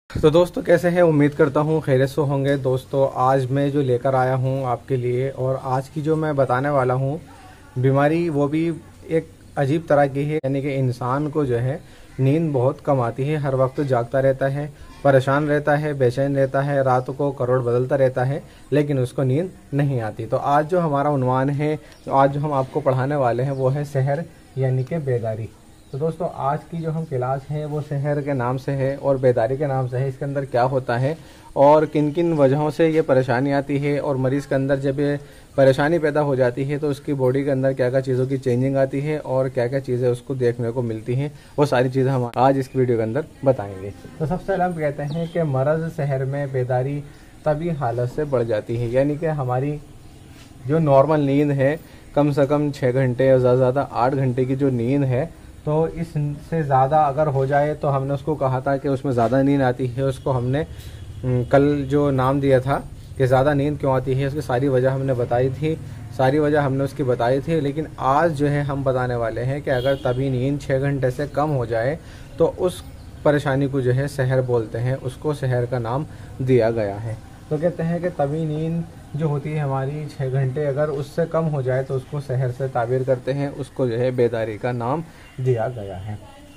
तो दोस्तों कैसे हैं। उम्मीद करता हूँ खैरियत से होंगे। दोस्तों आज मैं जो लेकर आया हूँ आपके लिए, और आज की जो मैं बताने वाला हूँ बीमारी, वो भी एक अजीब तरह की है। यानी कि इंसान को जो है नींद बहुत कम आती है, हर वक्त जागता रहता है, परेशान रहता है, बेचैन रहता है, रात को करोड़ बदलता रहता है, लेकिन उसको नींद नहीं आती। तो आज जो हमारा उन्वान है, तो आज जो हम आपको पढ़ाने वाले हैं वो है सहर यानी कि बेदारी। तो दोस्तों आज की जो हम क्लास है वो सहर के नाम से है और बेदारी के नाम से है। इसके अंदर क्या होता है और किन किन वजहों से ये परेशानी आती है, और मरीज़ के अंदर जब ये परेशानी पैदा हो जाती है तो उसकी बॉडी के अंदर क्या क्या चीज़ों की चेंजिंग आती है और क्या क्या चीज़ें उसको देखने को मिलती हैं, वो सारी चीज़ें हम आज इस वीडियो के अंदर बताएंगे। तो सबसे पहले हम कहते हैं कि मरज़ सहर में बेदारी तभी हालत से बढ़ जाती है, यानी कि हमारी जो नॉर्मल नींद है कम से कम 6 घंटे या ज़्यादा से ज़्यादा 8 घंटे की जो नींद है, तो इससे ज़्यादा अगर हो जाए तो हमने उसको कहा था कि उसमें ज़्यादा नींद आती है। उसको हमने कल जो नाम दिया था कि ज़्यादा नींद क्यों आती है, उसकी सारी वजह हमने बताई थी, सारी वजह हमने उसकी बताई थी। लेकिन आज जो है हम बताने वाले हैं कि अगर तभी नींद 6 घंटे से कम हो जाए तो उस परेशानी को जो है सहर बोलते हैं, उसको सहर का नाम दिया गया है। तो कहते हैं कि तभी नींद जो होती है हमारी 6 घंटे अगर उससे कम हो जाए तो उसको सहर से ताबीर करते हैं, उसको जो है बेदारी का नाम दिया गया है।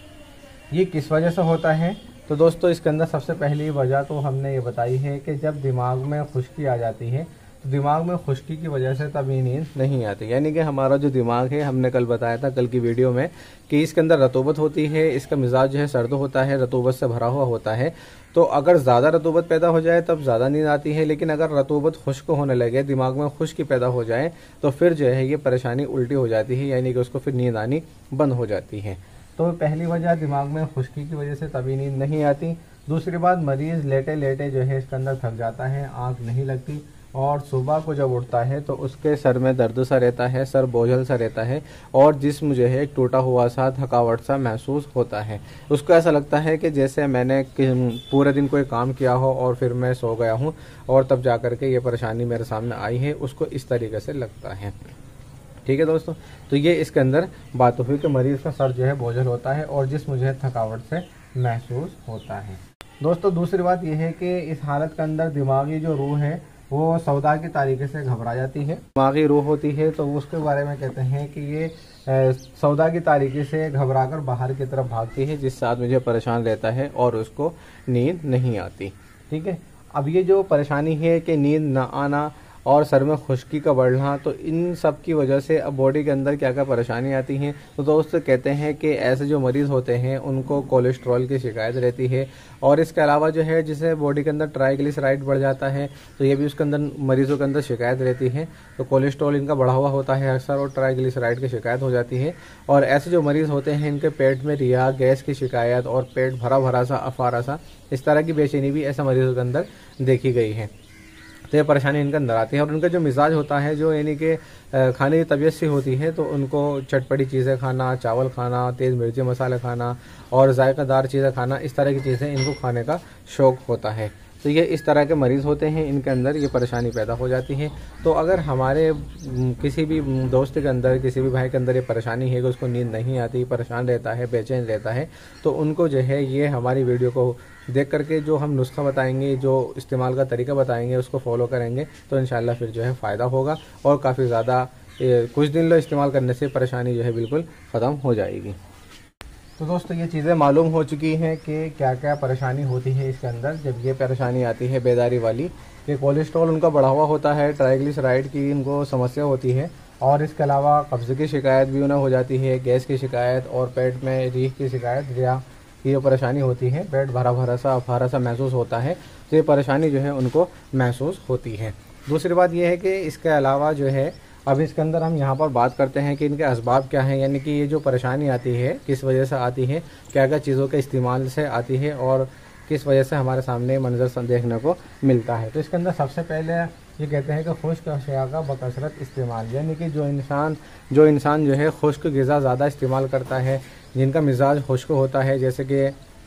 ये किस वजह से होता है? तो दोस्तों इसके अंदर सबसे पहली वजह तो हमने ये बताई है कि जब दिमाग में खुश्की आ जाती है, तो दिमाग में खुश्की की वजह से तभी नींद नहीं आती। यानी कि हमारा जो दिमाग है, हमने कल बताया था कल की वीडियो में कि इसके अंदर रतूबत होती है, इसका मिजाज जो है सर्द होता है, रतूबत से भरा हुआ होता है। तो अगर ज़्यादा रतूबत पैदा हो जाए तब ज़्यादा नींद आती है, लेकिन अगर रतूबत खुश्क होने लगे, दिमाग में खुश्की पैदा हो जाए, तो फिर जो है ये परेशानी उल्टी हो जाती है, यानी कि उसको फिर नींद आनी बंद हो जाती है। तो पहली वजह दिमाग में खुश्की की वजह से तभी नींद नहीं आती। दूसरी बात, मरीज़ लेटे लेटे जो है इसके अंदर थक जाता है, आँख नहीं लगती, और सुबह को जब उठता है तो उसके सर में दर्द सा रहता है, सर बोझल सा रहता है, और जिस्म जो है एक टूटा हुआ सा, थकावट सा महसूस होता है। उसको ऐसा लगता है कि जैसे मैंने पूरे दिन कोई काम किया हो और फिर मैं सो गया हूँ और तब जा कर के ये परेशानी मेरे सामने आई है, उसको इस तरीके से लगता है। ठीक है दोस्तों, तो ये इसके अंदर बात हुई कि मरीज़ का सर जो है बोझल होता है और जिस्म जो है थकावट से महसूस होता है। दोस्तों दूसरी बात यह है कि इस हालत के अंदर दिमागी जो रूह है वो सौदा की तरीके से घबरा जाती है। दिमागी रूह होती है तो उसके बारे में कहते हैं कि ये सौदा की तरीके से घबरा कर बाहर की तरफ भागती है, जिससे आदमी जो परेशान रहता है और उसको नींद नहीं आती। ठीक है, अब ये जो परेशानी है कि नींद ना आना और सर में खुश्की का बढ़ना, तो इन सब की वजह से अब बॉडी के अंदर क्या क्या परेशानी आती हैं। तो दोस्त कहते हैं कि ऐसे जो मरीज़ होते हैं उनको कोलेस्ट्रॉल की शिकायत रहती है, और इसके अलावा जो है जिसे बॉडी के अंदर ट्राइग्लिसराइड बढ़ जाता है, तो ये भी उसके अंदर मरीज़ों के अंदर शिकायत रहती है। तो कोलेस्ट्रॉल इनका बढ़ा हुआ होता है अक्सर, और ट्राइग्लिसराइड की शिकायत हो जाती है। और ऐसे जो मरीज़ होते हैं इनके पेट में रिया, गैस की शिकायत और पेट भरा भरा सा, अफारा सा, इस तरह की बेचैनी भी ऐसे मरीज़ों के अंदर देखी गई है। तो ये परेशानी इनके अंदर आती है। और उनका जो मिजाज होता है, जो यानी कि खाने की तबीयत सी होती है, तो उनको चटपटी चीज़ें खाना, चावल खाना, तेज़ मिर्ची मसाले खाना और जायकादार चीज़ें खाना, इस तरह की चीज़ें इनको खाने का शौक़ होता है। तो ये इस तरह के मरीज़ होते हैं, इनके अंदर ये परेशानी पैदा हो जाती है। तो अगर हमारे किसी भी दोस्त के अंदर, किसी भी भाई के अंदर ये परेशानी है कि उसको नींद नहीं आती, परेशान रहता है, बेचैन रहता है, तो उनको जो है ये हमारी वीडियो को देख करके जो हम नुस्खा बताएंगे, जो इस्तेमाल का तरीका बताएंगे, उसको फॉलो करेंगे तो इंशाल्लाह फिर जो है फ़ायदा होगा, और काफ़ी ज़्यादा कुछ दिन लो इस्तेमाल करने से परेशानी जो है बिल्कुल ख़त्म हो जाएगी। तो दोस्तों ये चीज़ें मालूम हो चुकी हैं कि क्या क्या परेशानी होती है इसके अंदर जब ये परेशानी आती है बेदारी वाली, कि कोलेस्ट्रॉल उनका बढ़ा हुआ होता है, ट्राइग्लिसराइड की इनको समस्या होती है, और इसके अलावा कब्ज़ की शिकायत भी उन्हें हो जाती है, गैस की शिकायत और पेट में रीह की शिकायत, रिया की जो परेशानी होती है, पेट भरा भरा सा, अफारा सा महसूस होता है, तो ये परेशानी जो है उनको महसूस होती है। दूसरी बात यह है कि इसके अलावा जो है अब इसके अंदर हम यहाँ पर बात करते हैं कि इनके असबाब क्या हैं, यानी कि ये जो परेशानी आती है किस वजह से आती है, क्या क्या चीज़ों के इस्तेमाल से आती है और किस वजह से हमारे सामने मंजर देखने को मिलता है। तो इसके अंदर सबसे पहले ये कहते हैं कि खुश्क अशिया का बकसरत इस्तेमाल, यानी कि जो इंसान जो है खुश्क ग़िज़ा ज़्यादा इस्तेमाल करता है, जिनका मिजाज खुश्क होता है, जैसे कि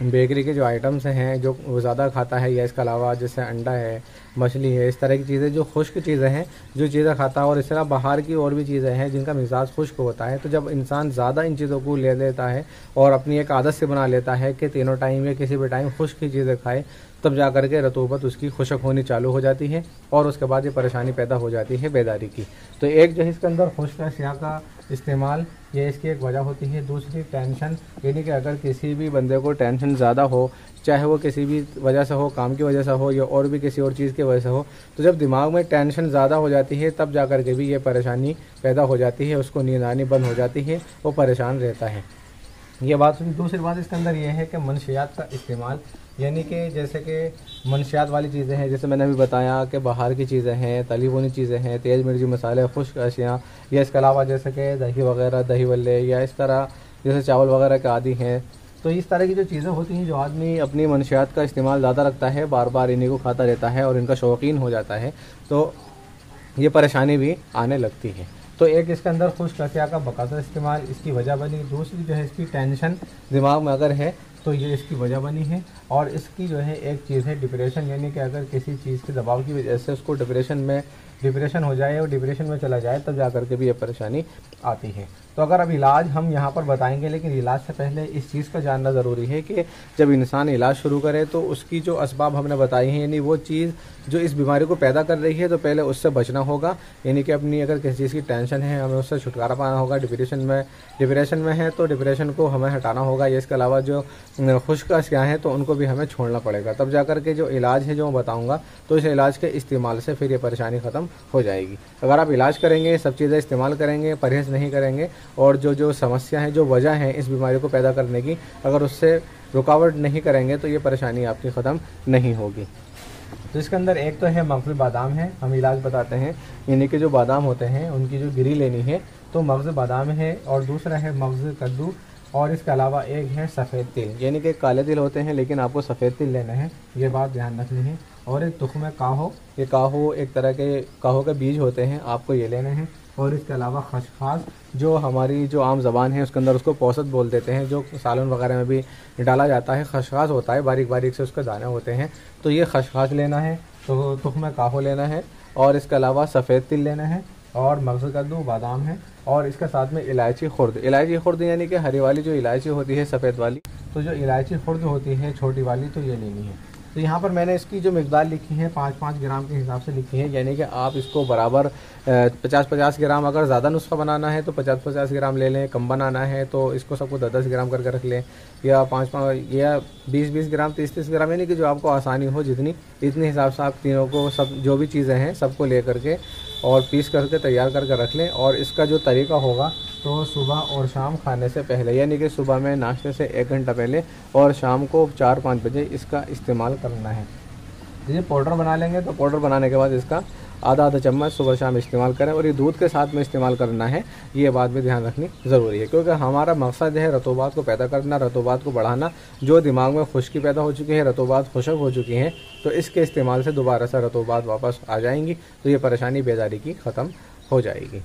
बेकरी के जो आइटम्स हैं जो वो ज़्यादा खाता है, या इसके अलावा जैसे अंडा है, मछली है, इस तरह की चीज़ें जो खुश्क चीज़ें हैं जो चीज़ें खाता है, और इस तरह बाहर की और भी चीज़ें हैं जिनका मिजाज खुश्क होता है। तो जब इंसान ज़्यादा इन चीज़ों को ले लेता है और अपनी एक आदत से बना लेता है कि तीनों टाइम या किसी भी टाइम खुश्क की चीज़ें खाए, तब जा कर के रतूबत उसकी खुशक होनी चालू हो जाती है और उसके बाद ये परेशानी पैदा हो जाती है बेदारी की। तो एक जो है इसके अंदर खुश्क अशिया का इस्तेमाल, ये इसकी एक वजह होती है। दूसरी टेंशन, यानी कि अगर किसी भी बंदे को टेंशन ज़्यादा हो, चाहे वो किसी भी वजह से हो, काम की वजह से हो या और भी किसी और चीज़ की वजह से हो, तो जब दिमाग में टेंशन ज़्यादा हो जाती है तब जा कर के भी ये परेशानी पैदा हो जाती है, उसको नींद आनी बंद हो जाती है, वो परेशान रहता है। ये बात हुई। दूसरी बात इसके अंदर ये है कि मनशियात का इस्तेमाल, यानी कि जैसे कि मनशियात वाली चीज़ें हैं, जैसे मैंने अभी बताया कि बाहर की चीज़ें हैं, तली भुनी चीज़ें हैं, तेज़ मिर्ची मसाले, खुश्क अशियाँ, या इसके अलावा जैसे कि दही वगैरह, दही वल्ले, या इस तरह जैसे चावल वगैरह के आदि हैं। तो इस तरह की जो चीज़ें होती हैं, जो आदमी अपनी मनशियात का इस्तेमाल ज़्यादा रखता है, बार बार इन्हीं को खाता रहता है और इनका शौकीन हो जाता है, तो ये परेशानी भी आने लगती है। तो एक इसके अंदर खुश्क अशिया का बकायदा इस्तेमाल इसकी वजह बनी। दूसरी जो है इसकी टेंशन दिमाग में अगर है तो ये इसकी वजह बनी है। और इसकी जो है एक चीज़ है डिप्रेशन, यानी कि अगर किसी चीज़ के दबाव की वजह से उसको डिप्रेशन हो जाए और डिप्रेशन में चला जाए, तब जा कर के भी ये परेशानी आती है। तो अगर अब इलाज हम यहाँ पर बताएंगे, लेकिन इलाज से पहले इस चीज़ का जानना ज़रूरी है कि जब इंसान इलाज शुरू करे तो उसकी जो असबाब हमने बताई हैं, यानी वो चीज़ जो इस बीमारी को पैदा कर रही है, तो पहले उससे बचना होगा। यानी कि अपनी अगर किसी चीज़ की टेंशन है, हमें उससे छुटकारा पाना होगा। डिप्रेशन में है तो डिप्रेशन को हमें हटाना होगा। या इसके अलावा जो खुश्क अशिया हैं तो उनको भी हमें छोड़ना पड़ेगा। तब जा कर के जो इलाज है जो मैं बताऊँगा, तो इस इलाज के इस्तेमाल से फिर ये परेशानी ख़त्म हो जाएगी। अगर आप इलाज करेंगे, सब चीज़ें इस्तेमाल करेंगे, परहेज़ नहीं करेंगे, और जो समस्या है, जो वजह है इस बीमारी को पैदा करने की, अगर उससे रुकावट नहीं करेंगे, तो ये परेशानी आपकी ख़त्म नहीं होगी। तो इसके अंदर एक तो है मगज़ बादाम है, हम इलाज बताते हैं। यानी कि जो बादाम होते हैं उनकी जो गिरी लेनी है, तो मगज़ बादाम है। और दूसरा है मगज़ कद्दू। और इसके अलावा एक है सफ़ेद तिल, यानी कि काले तिल होते हैं लेकिन आपको सफ़ेद तिल लेना है, ये बात ध्यान रखनी है। और एक तुख्म काहो, ये काहो एक तरह के काहो के बीज होते हैं, आपको ये लेने हैं। और इसके अलावा खसखास, जो हमारी जो आम ज़बान है उसके अंदर उसको पौसत बोल देते हैं, जो सालन वगैरह में भी डाला जाता है। खसखास होता है, बारीक बारीक से उसके दाने होते हैं, तो ये खसखास लेना है। तो तुख्म काहो लेना है। और इसके अलावा सफ़ेद तिल लेना है। और मगज़ कद्दू, बादाम है। और इसके साथ में इलायची खुर्द। इलायची खुर्द यानी कि हरी वाली जो इलायची होती है, सफ़ेद वाली, तो जो इलायची खुर्द होती है छोटी वाली, तो ये लेनी है। तो यहाँ पर मैंने इसकी जो मिकदार लिखी है 5-5 ग्राम के हिसाब से लिखी है, यानी कि आप इसको बराबर 50-50 ग्राम, अगर ज़्यादा नुस्खा बनाना है तो 50-50 ग्राम ले लें, कम बनाना है तो इसको सबको 10-10 ग्राम करके रख लें, या 5-5 या 20-20 ग्राम, 30-30 ग्राम, यानी कि जो आपको आसानी हो जितनी, इतने हिसाब से आप तीनों को, सब जो भी चीज़ें हैं सबको ले करके और पीस करके तैयार करके रख लें। और इसका जो तरीका होगा, तो सुबह और शाम खाने से पहले, यानी कि सुबह में नाश्ते से 1 घंटा पहले और शाम को 4-5 बजे इसका इस्तेमाल करना है। जैसे पाउडर बना लेंगे, तो पाउडर बनाने के बाद इसका आधा चम्मच सुबह शाम इस्तेमाल करें, और ये दूध के साथ में इस्तेमाल करना है। ये बात भी ध्यान रखनी ज़रूरी है, क्योंकि हमारा मकसद है रतूबात को पैदा करना, रतूबात को बढ़ाना। जो दिमाग में खुश्की पैदा हो चुकी है, रतूबात खुशक हो चुकी हैं, तो इसके इस्तेमाल से दोबारा से रतूबात वापस आ जाएंगी, तो ये परेशानी बेदारी की ख़त्म हो जाएगी।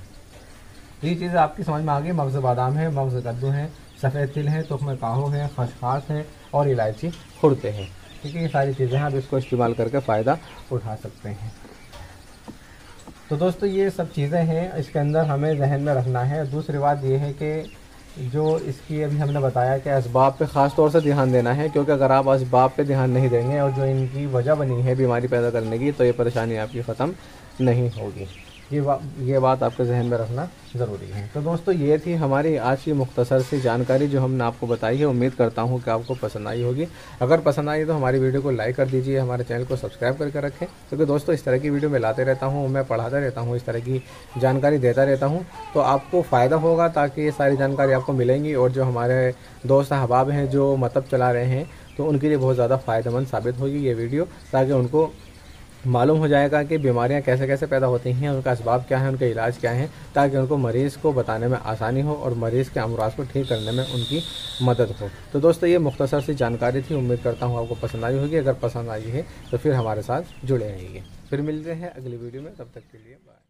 ये चीज़ें आपकी समझ में आ गई। मगज़ बादाम है, मगज़ कद्दू है, सफ़ेद तिल है, तुख्म काहो है, खसखास है और इलायची खुर्दे हैं। ठीक है, ये सारी चीज़ें आप इसको इस्तेमाल करके फ़ायदा उठा सकते हैं। तो दोस्तों, ये सब चीज़ें हैं, इसके अंदर हमें जहन में रखना है। दूसरी बात ये है कि जो इसकी अभी हमने बताया कि असबाब पे ख़ास तौर से ध्यान देना है, क्योंकि अगर आप असबाब पे ध्यान नहीं देंगे और जो इनकी वजह बनी है बीमारी पैदा करने की, तो ये परेशानी आपकी ख़त्म नहीं होगी। ये बात आपके जहन में रखना ज़रूरी है। तो दोस्तों, ये थी हमारी आज की मुख्तसर सी जानकारी जो हमने आपको बताई है। उम्मीद करता हूँ कि आपको पसंद आई होगी। अगर पसंद आई तो हमारी वीडियो को लाइक कर दीजिए, हमारे चैनल को सब्सक्राइब करके रखें, क्योंकि दोस्तों इस तरह की वीडियो मैं लाते रहता हूँ, मैं पढ़ाता रहता हूँ, इस तरह की जानकारी देता रहता हूँ, तो आपको फ़ायदा होगा, ताकि ये सारी जानकारी आपको मिलेंगी। और जो हमारे दोस्त अहबाब हैं जो मतब चला रहे हैं, तो उनके लिए बहुत ज़्यादा फ़ायदेमंद साबित होगी ये वीडियो, ताकि उनको मालूम हो जाएगा कि बीमारियां कैसे कैसे पैदा होती हैं, उनका असबाब क्या है, उनके इलाज क्या हैं, ताकि उनको मरीज़ को बताने में आसानी हो और मरीज़ के अमराज को ठीक करने में उनकी मदद हो। तो दोस्तों, ये मुख्तसर सी जानकारी थी। उम्मीद करता हूँ आपको पसंद आई होगी। अगर पसंद आई है तो फिर हमारे साथ जुड़े रहिए। फिर मिलते हैं अगली वीडियो में, तब तक के लिए बाय।